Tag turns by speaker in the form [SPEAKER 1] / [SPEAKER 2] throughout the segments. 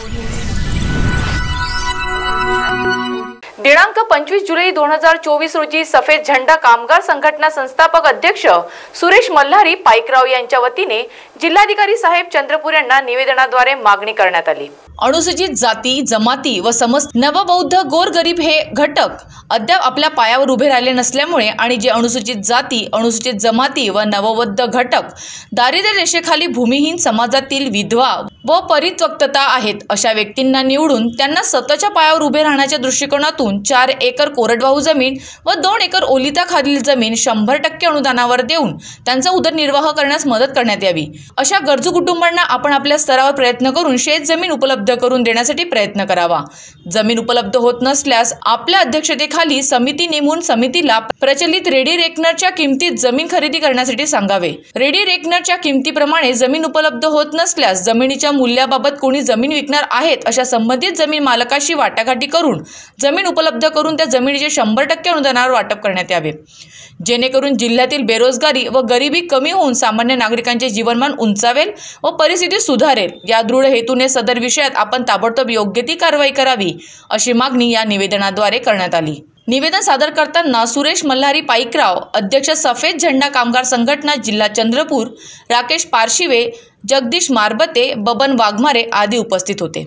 [SPEAKER 1] दिनांक 25 जुलै 2024 रोजी सफेद झंडा कामगार संघटना संस्थापक अध्यक्ष सुरेश मल्हारी पाईकराव यांच्या वतीने जिल्हाधिकारी साहेब चंद्रपूर यांना निवेदनाद्वारे मागणी करण्यात आली। अनुसूचित जाती जमाती व समस्त नवबौद्ध गोरगरीब हे घटक अद्याप आपल्या पायावर उभे राहिले नसल्यामुळे आणि जे अनुसूचित जाती अनुसूचित जमाती व नवबौद्ध घटक दारिद्र्य रेषेखाली भूमिहीन समाजातील विधवा व परित्यक्तता आहेत अशा व्यक्तींना निवडून त्यांना स्वतःच्या पायावर उभे राहण्याच्या दृष्टिकोनातून 4 एकर कोरडवाहू जमीन व 2 एकर ओलिताखालील जमीन 100% अनुदानावर देऊन त्यांचा उदरनिर्वाह करण्यास मदत करण्यात यावी। अशा गरजू कुटुंबांना आपण आपल्या स्तरावर प्रयत्न करून शेत जमीन उपलब्ध करून देण्यासाठी प्रयत्न करावा। जमीन उपलब्ध होत नसल्यास आपल्या अध्यक्षतेखाली समिती नेमून समितीला प्रचलित रेडी रेकनरच्या किमतीत जमीन खरेदी करण्यासाठी सांगावे। रेडी रेकनरच्या किमतीप्रमाणे जमीन उपलब्ध होत नसल्यास जमिनीच्या मूल्याबाबत कोणी जमीन विकणार आहेत अशा संबंधित जमीन मालकाशी वाटाघाटी करून जमीन उपलब्ध करून त्या जमिनीचे 100% अनुदानावर वाटप करण्यात यावे, जेणेकरून जिल्ह्यातील बेरोजगारी व गरिबी कमी होऊन सामान्य नागरिकांचे जीवनमान उंचावेल व परिस्थिती सुधारेल। या दृढ हेतूने सदर विषयात आपण ताबडतोब योग्य ती कारवाई करावी अशी मागणी या निवेदनाद्वारे करण्यात आली। निवेदन सादर करताना सुरेश मल्हारी पाईकराव अध्यक्ष सफेद झंडा कामगार संघटना जिल्हा चंद्रपूर, राकेश पारशिवे, जगदीश मारबते, बबन वाघमारे आदी उपस्थित होते।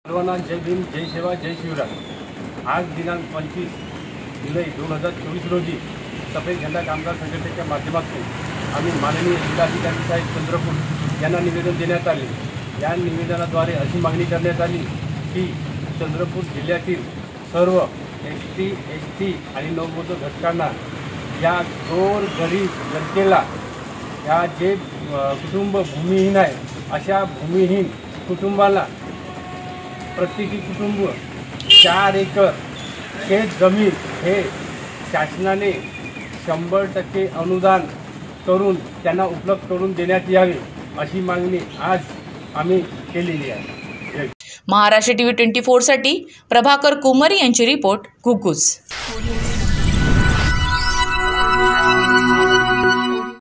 [SPEAKER 2] जय भीम, जय सेवा, जय शिवराय। आज दिनांक 25 जुलै 2024 रोजी सफेद झंडा कामगार संघटनेच्या माध्यमातून आम्ही माननीय जिल्हाधिकारी साहेब चंद्रपूर यांना निवेदन देण्यात आले। या निवेदनाद्वारे अशी मागणी करण्यात आली की चंद्रपूर जिल्ह्यातील सर्व ST, ST आणि नवबौद्ध घटकांना या गोर गरीब जनतेला या जे कुटुंब भूमिहीन आहे अशा भूमिहीन कुटुंबाला प्रत्येकी कुटुंब 4 एकर शेत जमीन हे शासनाने 100% अनुदान करून त्यांना उपलब्ध करून देण्यात यावे अशी मागणी आज आम्ही केलेली आहे।
[SPEAKER 1] महाराष्ट्र TV 24 साठी प्रभाकर कुमारी यांची रिपोर्ट, घुगुस।